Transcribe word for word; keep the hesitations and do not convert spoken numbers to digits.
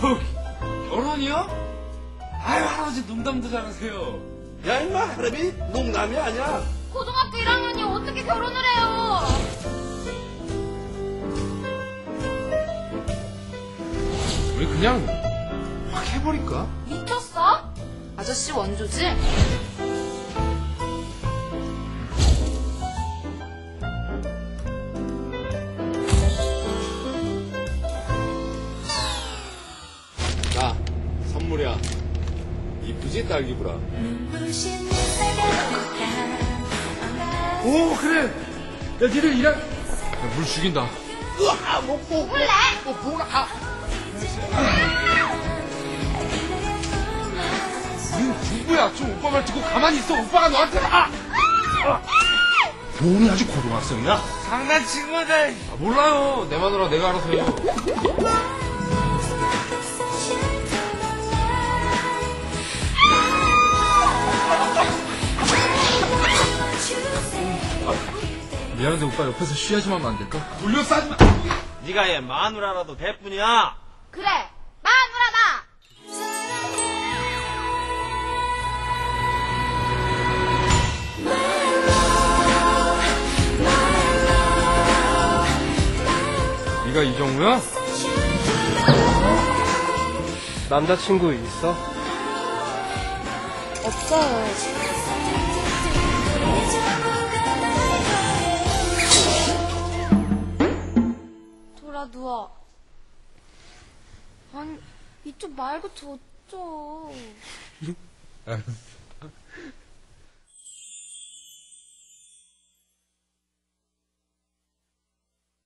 뭐 결혼이요? 아유 할아버지 농담도 잘하세요. 야 임마 할아버지 농담이 아니야. 고등학교 일 학년이 어떻게 결혼을 해요? 우리 그냥 확 해버릴까? 미쳤어? 아저씨 원조지? 나 선물이야. 이쁘지 딸기브라. 오 그래. 야 니들 일할. 야, 물 죽인다. 으아 먹고 몰래? 뭐 뭐라. 아. 우린 부부야. 좀 오빠 말 듣고 가만히 있어. 오빠가 너한테 아! 몸이 아주 고등학생이야. 장난친 거네. 아, 몰라요. 내 마누라 내가 알아서 해요. 미안한데 오빠 옆에서 쉬야지만 하면 안 될까? 돌려싸지 마. 네가 얘 마누라라도 될 뿐이야. 그래, 마누라다! 네가 이정우야? 남자친구 있어? 없어요. 돌아 누워. 아니 이쪽 말고 저쪽. 알았어.